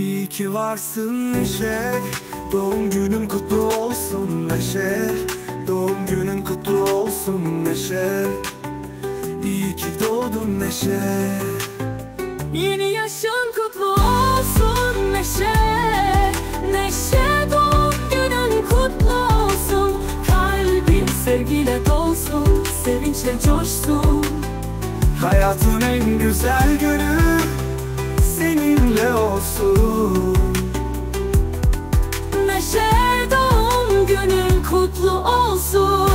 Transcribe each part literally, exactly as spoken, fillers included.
İyi ki varsın Neşe, doğum günün kutlu olsun Neşe. Doğum günün kutlu olsun Neşe. İyi ki doğdun Neşe. Yeni yaşın kutlu olsun Neşe. Neşe, doğum günün kutlu olsun. Kalbin sevgiyle dolsun, sevinçle coşsun. Hayatın en güzel günü seninle olsun. Neşe, doğum günün kutlu olsun.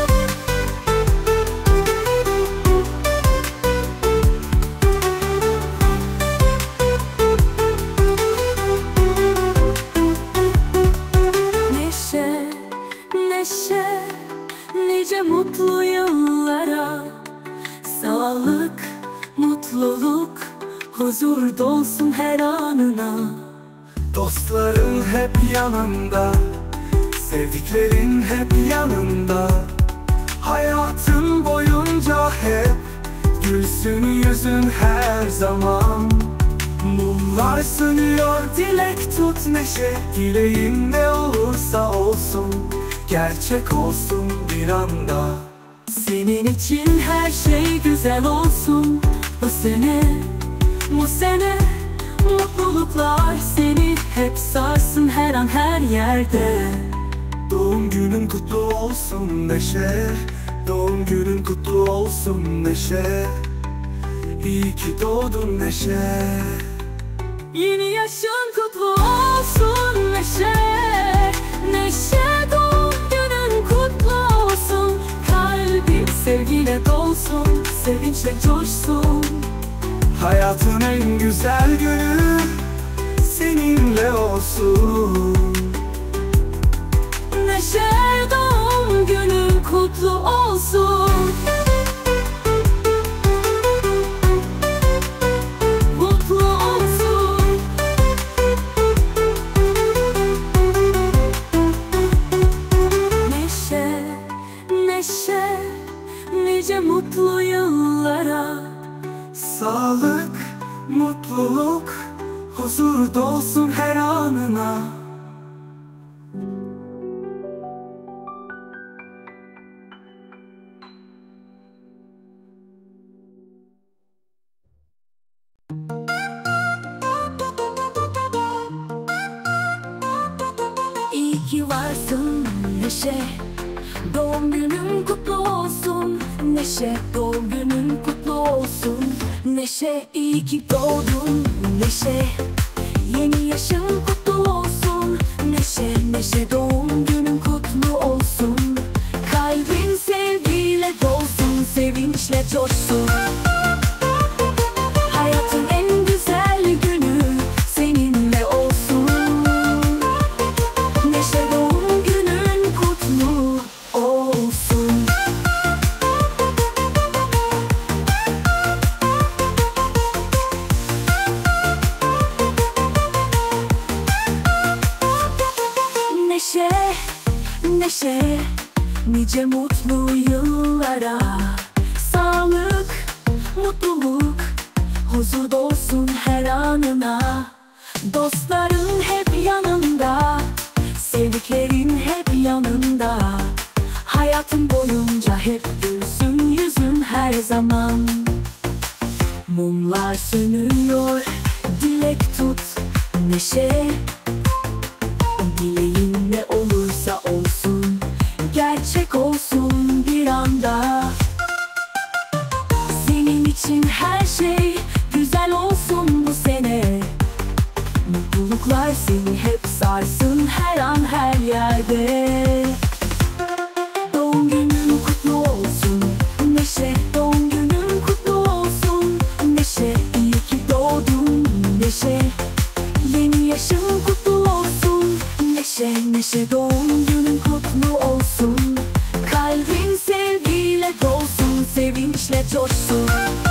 Neşe, neşe, nice mutlu yıllara. Sağlık, mutluluk, huzur dolsun her anına. Dostların hep yanında, sevdiklerin hep yanında. Hayatın boyunca hep gülsün yüzün her zaman. Mumlar sönüyor, dilek tut Neşe. Dileğin ne olursa olsun, gerçek olsun bir anda. Senin için her şey güzel olsun. Bu sene, bu sene mutluluklar seni hep sarsın her an her yerde. Doğum günün kutlu olsun Neşe. Doğum günün kutlu olsun Neşe. İyi ki doğdun Neşe. Yeni yaşın kutlu olsun Neşe. Neşe, doğum günün kutlu olsun. Kalbin sevgiyle dolsun, sevinçle coşsun. Hayatın en güzel günü seninle olsun. Neşe, doğum günün kutlu olsun. Mutlu olsun. Neşe, neşe, nice mutlu yıllara. Sağlık, mutluluk, huzur dolsun her anına. İyi ki varsın Neşe, doğum günün kutlu olsun Neşe. Doğum günün kutlu olsun Neşe. İyi ki doğdun Neşe. Yeni yaşın kutlu olsun Neşe. Neşe, doğum günün kutlu olsun. Kalbin sevgiyle dolsun, sevinçle coşsun. Hayatın en güzel günü seninle olsun. Neşe, doğum günün kutlu olsun. Neşe, neşe, nice mutlu yıllara. Sağlık, mutluluk, huzur dolsun her anına. Dostların hep yanında, sevdiklerin hep yanında. Hayatın boyunca hep gülsün yüzün her zaman. Mumlar sönüyor, dilek tut Neşe. Dileğin ne olursa olsun, gerçek olsun bir anda. Senin için her şey güzel olsun bu sene. Mutluluklar seni hep sarsın her an her yerde. Doğum günün kutlu olsun Neşe. Doğum günün kutlu olsun Neşe. İyi ki doğdun Neşe. Yeni yaşın kutlu olsun Neşe. Neşe, doğum günün kutlu olsun. Kalbin sevgiyle dolsun, sevinçle coşsun.